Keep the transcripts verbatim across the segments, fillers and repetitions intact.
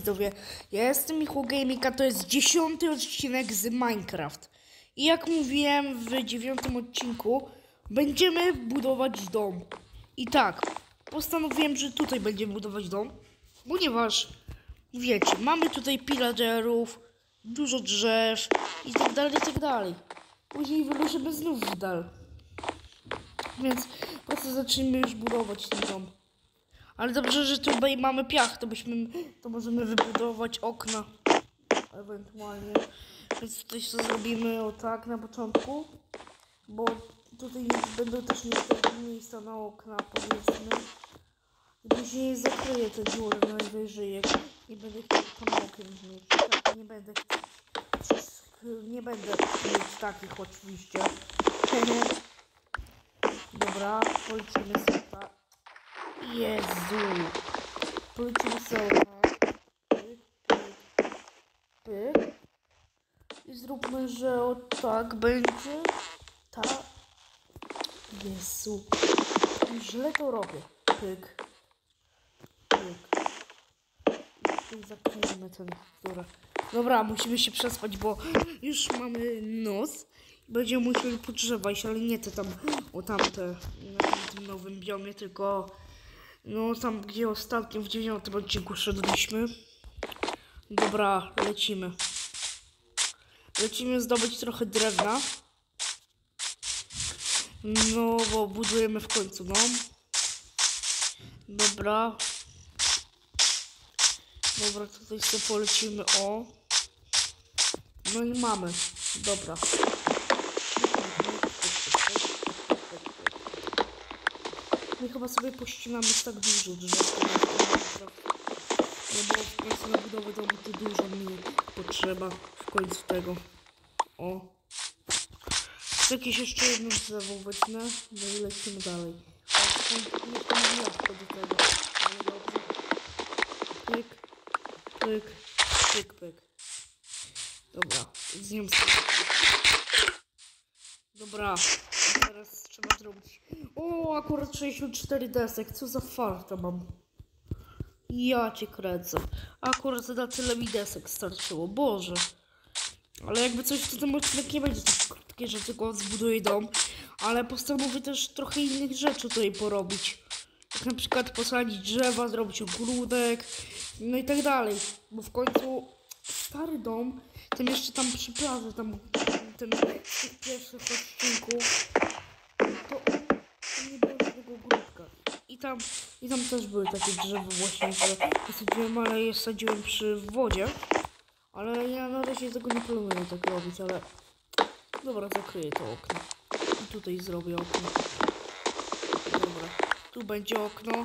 widzowie, ja jestem Michał Gaming, a to jest dziesiąty odcinek z Minecraft. I jak mówiłem w dziewiątym odcinku, będziemy budować dom. I tak, postanowiłem, że tutaj będziemy budować dom, ponieważ, wiecie, mamy tutaj pillagerów, dużo drzew i tak dalej, i tak dalej. Później wyruszymy znów w dal. Więc po prostu zacznijmy już budować ten dom. Ale dobrze, że tutaj mamy piach, to byśmy, to możemy wybudować okna ewentualnie. Więc tutaj co zrobimy o tak na początku, bo tutaj będą też niestety miejsca na okna, powiedzmy. I później zakryję te dziury najwyżej, jak nie będę chciał tam okien mieć. Tak, nie będę nie będę mieć takich oczywiście. Dobra, polecimy sobie tak. Jezu. Polecimy sobie tak. Pyk, pyk, pyk. I zróbmy, że o tak będzie. Tak. Jezu. Źle to robię. Pyk. Pyk. I tutaj zakryjemy ten, który... Dobra, musimy się przespać, bo już mamy noc. Będziemy musieli po drzewa iść, ale nie te tam, o tamte, na tym nowym biomie, tylko no tam, gdzie ostatnio w dziewiątym odcinku szedliśmy. Dobra, lecimy. Lecimy zdobyć trochę drewna. No, bo budujemy w końcu dom. Dobra. Dobra, tutaj sobie polecimy, o. No i mamy. Dobra. My chyba sobie pościnamy tak dużo drzew. No bo w końcu na budowę domu to dużo mi potrzeba w końcu tego. O. Chcę jakieś jeszcze jedno drzewo wytnę. No i lecimy dalej. Ale nie to jabłko do tego. Ale dobrze. Pyk. Pyk. Pyk, pyk. Dobra. Zjem sobie. Dobra. Teraz trzeba zrobić. O, akurat sześćdziesiąt cztery desek. Co za farta mam. Ja cię kręcę. Akurat na tyle mi desek starczyło. Boże. Ale jakby coś, to ten odcinek nie będzie takie, że tylko zbuduję dom. Ale postanowię też trochę innych rzeczy tutaj porobić. Jak na przykład posadzić drzewa, zrobić ogródek. No i tak dalej. Bo w końcu stary dom, ten jeszcze tam przy plaży, tam ten z tych pierwszych odcinków, to, to nie było tego ogródka. I tam, I tam też były takie drzewa właśnie, że posadziłem, ale je sadziłem przy wodzie. Ale ja na razie tego nie planuję tak robić, ale dobra, zakryję to okno. I tutaj zrobię okno. Dobra, tu będzie okno.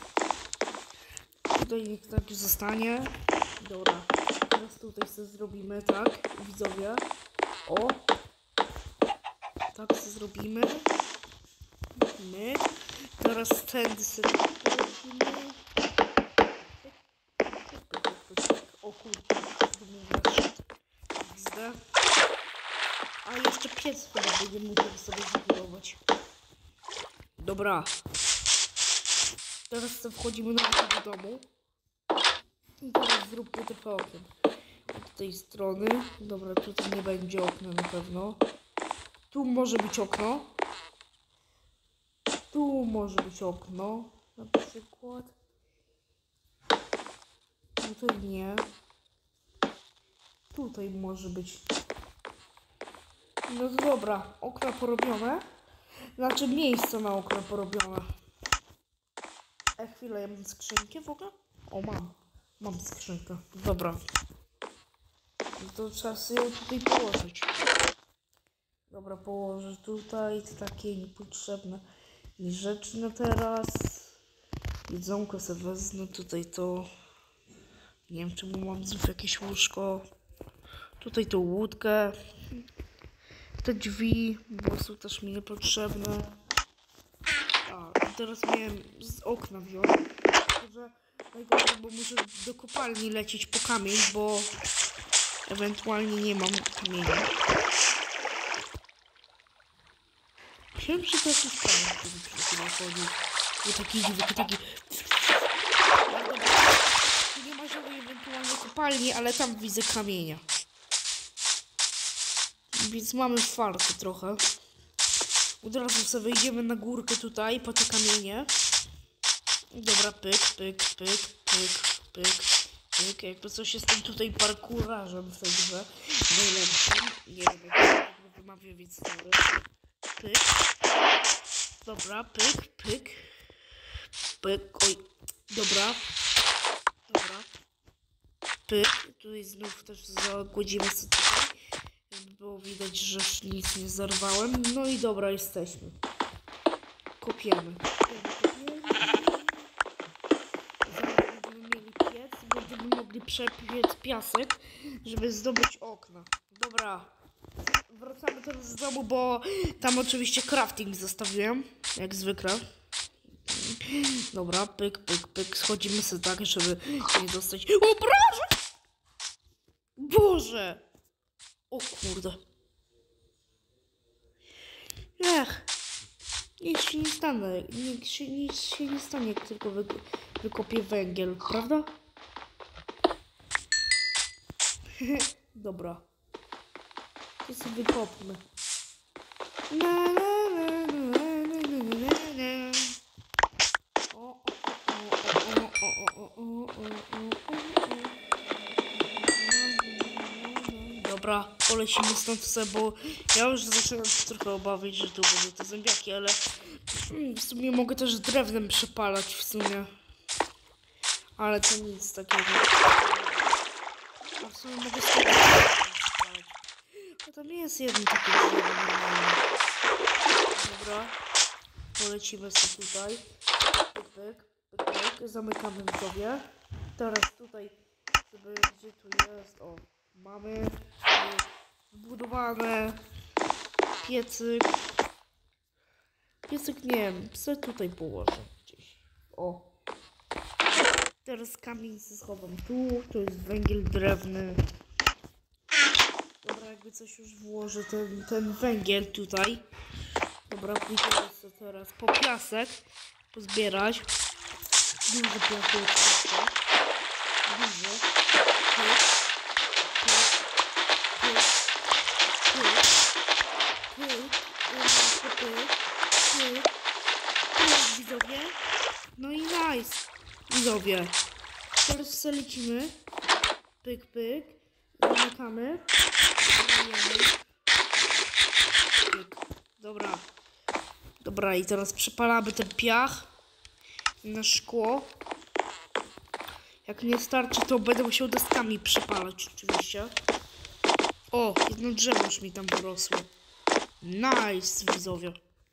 Tutaj niech tak zostanie. Dobra, teraz tutaj sobie zrobimy, tak, widzowie. O! Tak sobie zrobimy. My. Teraz tędy sobie zrobimy. O kurde, widzę. A jeszcze piec chyba będziemy musieli sobie wybudować. Dobra. Teraz sobie wchodzimy na do domu. I teraz zróbmy trochę okien. Od tej strony. Dobra, tutaj nie będzie okna na pewno. Tu może być okno. Tu może być okno. Na przykład. Tutaj nie. Tutaj może być. No to dobra, okna porobione. Znaczy miejsce na okna porobione. E, chwilę, ja mam skrzynkę w ogóle? O, mam. Mam skrzynkę. Dobra. No to trzeba sobie ją tutaj położyć. Dobra, położę tutaj. To takie niepotrzebne mi rzeczy na teraz. Jedzonko sobie wezmę. Tutaj to... Nie wiem, czemu mam znów jakieś łóżko. Tutaj tą łódkę. Te drzwi, bo są też mi niepotrzebne. A, i teraz miałem z okna wziąć. Że najgorzej, bo muszę do kopalni lecieć po kamień, bo ewentualnie nie mam kamienia. Myślałem, że to jakiś kamień, który przychodzi, chodził. Bo taki dziwny, taki... Tu nie ma żadnej ewentualnie kopalni, ale tam widzę kamienia. Więc mamy fartę trochę. Od razu sobie wejdziemy na górkę tutaj, po te kamienie. Dobra, pyk, pyk, pyk, pyk, pyk, pyk. Jakby coś jestem tutaj parkurarzem w tej grze. Najlepszym. Nie wiem, jak wymawiam, więc sorry. Pyk. Dobra, pyk, pyk. Pyk, oj. Dobra. Dobra. Pyk. Tutaj znów też zagłodzimy sobie tutaj. Żeby było widać, że nic nie zerwałem. No i dobra, jesteśmy. Kopiemy. Będziemy mieli piec, będziemy mogli przepiec piasek, żeby zdobyć okna. Dobra. Wracamy teraz z domu, bo tam oczywiście crafting zostawiłem, jak zwykle. Dobra, pyk, pyk, pyk. Schodzimy sobie tak, żeby nie dostać... O, Boże! Boże! O kurde. Ech. Nic się nie stanie, nic się, nic się nie stanie, jak tylko wy, wykopię węgiel, prawda? Dobra. To sobie wykopmy. Na, na, na, na, na, na, na, na. O, o, o, o, o, o, o, o, o. Dobra, polecimy stąd sobie, bo ja już zaczynam się trochę obawiać, że tu będą te zębiaki, ale w sumie mogę też drewnem przepalać w sumie. Ale to nic takiego. A w sumie mogę sobie przepalać. A tam jest jedno takie drzewo normalne. Dobra, polecimy sobie tutaj. Pyk, pyk, pyk, pyk. Zamykamy sobie. Teraz tutaj, żeby gdzie tu jest, o. Mamy wbudowane piecyk. Piecyk nie wiem, co tutaj położę gdzieś. O. Teraz kamień schowam tu, to jest węgiel drewny. Dobra, jakby coś już włożę ten, ten węgiel tutaj. Dobra, pójdziemy sobie teraz po piasek pozbierać. Duży piasek oczywiście. Duży. Widzowie. No i nice. Widzowie. Teraz sobie lecimy. Pyk, pyk. Zamykamy. Pyk. Dobra. Dobra, i teraz przepalamy ten piach na szkło. Jak nie starczy, to będę musiał deskami przepalać oczywiście. O, jedno drzewo już mi tam wyrosło. Nice, widzowie.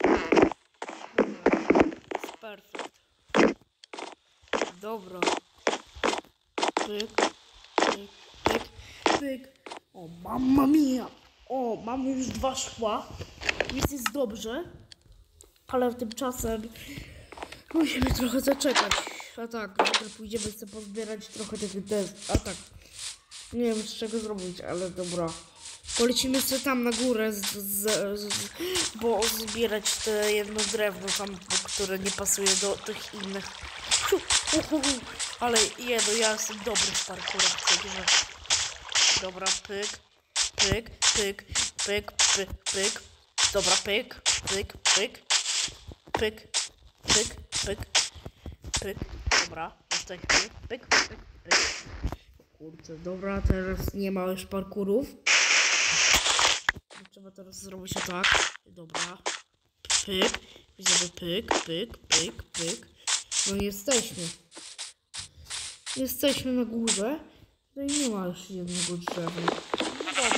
Perfekt. Dobra. Pyk, pyk, pyk, pyk. O, mamma mia. O, mamy już dwa szkła. Więc jest dobrze. Ale tymczasem musimy trochę zaczekać. A tak, pójdziemy sobie pozbierać trochę tych desk. A tak. Nie wiem z czego zrobić, ale dobra. Polecimy sobie tam na górę, z, z, z, bo zbierać te jedno drewno tam, które nie pasuje do tych innych. Ale jedno, ja jestem dobry w parkurze w tej grze. Dobra, pyk, pyk, pyk, pyk, pyk, pyk. Dobra, pyk, pyk, pyk, pyk, pyk, pyk, pyk. Dobra, jesteśmy. Pyk, pyk, pyk. Kurczę, dobra, teraz nie ma już parkurów. Trzeba teraz zrobić tak. Dobra. Pyk. Widzimy pyk, pyk, pyk, pyk. No i jesteśmy. Jesteśmy na górze. No i nie ma już jednego drzewa. No dobra.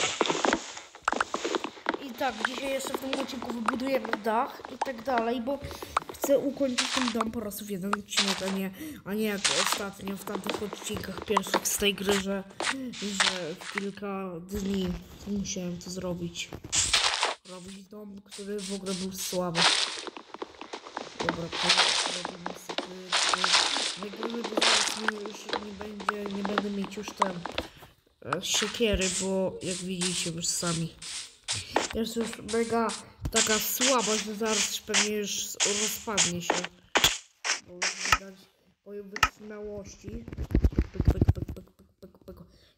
I tak, dzisiaj jeszcze w tym odcinku wybudujemy dach i tak dalej, bo chcę ukończyć ten dom po raz w jeden odcinek, a nie, a nie jak ostatnio w tamtych odcinkach pierwszych z tej gry, że, że w kilka dni musiałem to zrobić. Robić dom, który w ogóle był słaby. Dobra, to robimy sobie wygramy, bo zaraz mi już nie będzie, nie będę mieć już tam siekiery, bo jak widzicie już sami. Jest już mega taka słaba, że zaraz pewnie już rozpadnie się. Bo już widać moje wytrzymałości. Pyk, pyk, pyk, pyk, pyk, pyk, pyk.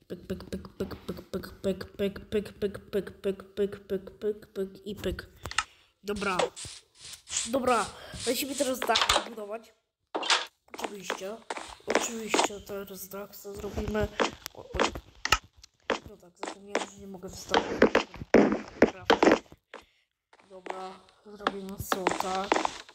pyk, pyk, pyk, pyk, pyk, pyk, pyk, pyk, pyk, pyk i pyk. Dobra. Dobra, lecimy teraz dach budować. Oczywiście. Oczywiście teraz dach co zrobimy. O, o. No tak, zapomniałem, że nie mogę wstać. Dobra, zrobimy co tak.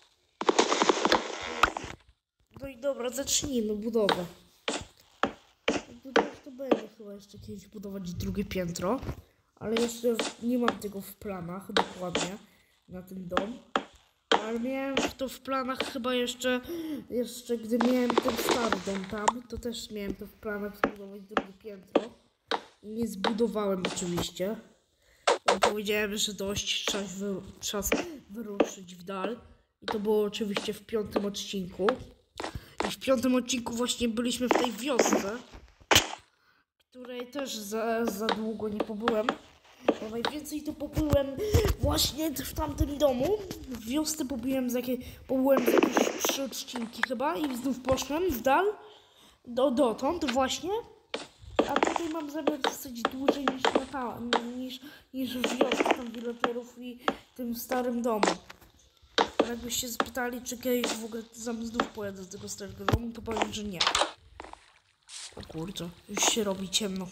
No i dobra, zacznijmy budowę. Tutaj to będę chyba jeszcze kiedyś budować drugie piętro, ale jeszcze nie mam tego w planach dokładnie na ten dom. Ale miałem to w planach chyba jeszcze, jeszcze gdy miałem ten stary dom tam, to też miałem to w planach zbudować drugie piętro. Nie zbudowałem oczywiście. Bo powiedziałem, że dość, czas, wy, czas wyruszyć w dal. I to było oczywiście w piątym odcinku. I w piątym odcinku właśnie byliśmy w tej wiosce, której też za, za długo nie pobyłem. Bo najwięcej to pobyłem właśnie w tamtym domu. W wiosce pobyłem z jakie, pobyłem z jakieś trzy odcinki chyba i znów poszłem w dal. Do, dotąd właśnie. A tutaj mam zamiar dosyć dłużej niż, na ta, niż, niż w wiosce tam villagerów i tym starym domu. Ale jakbyście zapytali, czy kiedyś w ogóle znów pojadę z tego starego domu, to powiem, że nie. O kurczę, już się robi ciemno.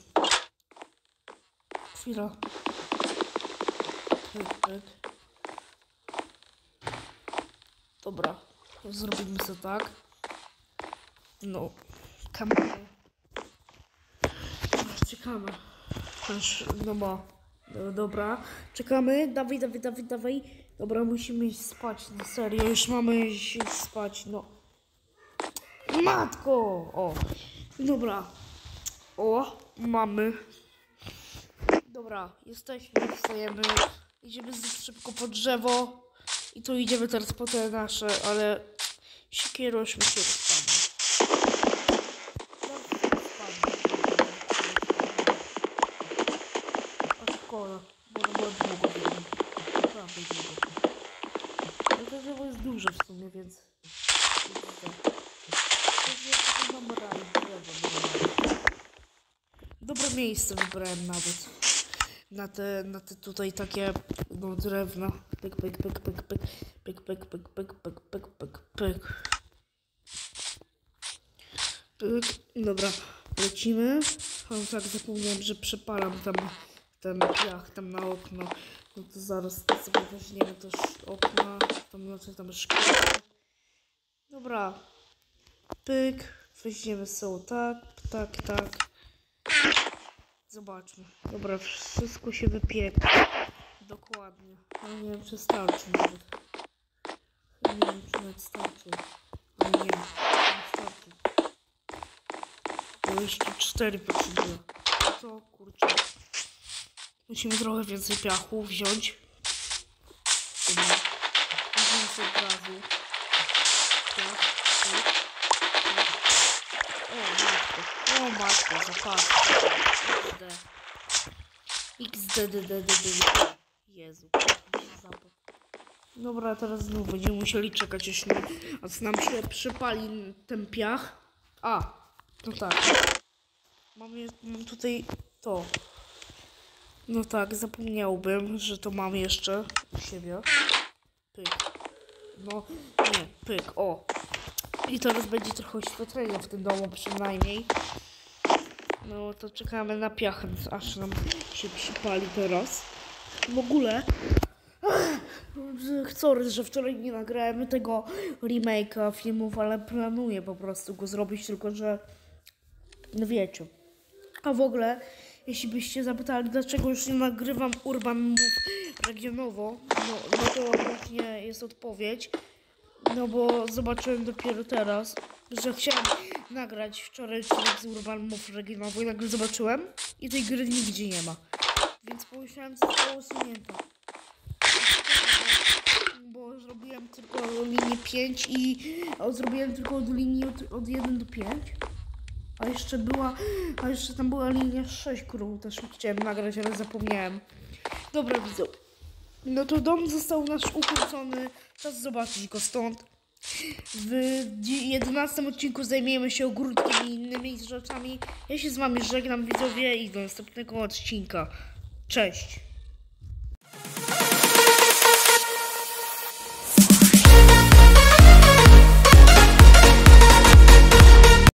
Chwila. Pyk, pyk. Dobra, zrobimy sobie tak. No, kamerę. Czekamy. Aż, no bo, no, dobra. Czekamy, dawaj, dawaj, dawaj, dawaj. Dobra, musimy iść spać, no serio, już mamy iść spać, no. Matko! O, dobra. O, mamy. Dobra, jesteśmy, wstajemy. Idziemy szybko po drzewo. I tu idziemy teraz po te nasze, ale siekierą już mi się rozpadnie. A szkoda, bo to było długo. Naprawdę długo. Ale to drzewo jest duże w sumie, więc... To mam raj drzewo. Dobre miejsce wybrałem nawet. Na te, na te tutaj takie, no, drewna. Pyk, pyk, pyk, pyk, pyk, pyk, pyk, pyk, pyk, pyk, pyk, pyk, pyk. Pyk. Dobra, lecimy. O, tak, zapomniałem, że przepalam tam ten piach tam na okno. No to zaraz sobie weźmiemy też okna. Tam znaczy tam szkło. Dobra. Pyk. Weźmiemy sobie tak, tak, tak. Zobaczmy. Dobra, wszystko się wypieka. Dokładnie. Ale nie wiem, czy starczy nawet. Nie wiem, czy nawet starczy. Ale nie wiem, nie starczy. Bo jeszcze cztery potrzebuję. Co? Kurczę. Musimy trochę więcej piachu wziąć. Dobra. Weźmiemy sobie od razu. Piach. O, matko. O, matko, zapatrzcie. X D D D D D. Jezu, dobra, teraz znów będziemy musieli czekać, aż nam, aż nam się przypali ten piach. A, no tak. Mam, je, mam tutaj to. No tak, zapomniałbym, że to mam jeszcze u siebie. Pyk. No, nie, pyk, o. I teraz będzie trochę oświetlenia w tym domu przynajmniej. No to czekamy na piach, aż nam się przypali teraz. W ogóle sorry, że wczoraj nie nagrałem tego remake'a filmów, ale planuję po prostu go zrobić, tylko że no wiecie. A w ogóle, jeśli byście zapytali, dlaczego już nie nagrywam Urban Move regionowo, no, no to właśnie jest odpowiedź. No bo zobaczyłem dopiero teraz, że chciałem nagrać wczoraj odcinek z Urban Move regionowo i nagle zobaczyłem i tej gry nigdzie nie ma. Więc pomyślałem, że zostało usunięte. Bo zrobiłem tylko linię pięć i a zrobiłem tylko od linii od, od jeden do pięciu. A jeszcze była, a jeszcze tam była linia sześć, którą też chciałem nagrać, ale zapomniałem. Dobra, widzę. No to dom został nasz ukończony. Czas zobaczyć go stąd. W jedenastym odcinku zajmiemy się ogródkiem i innymi rzeczami. Ja się z wami żegnam, widzowie, i do następnego odcinka. Cześć!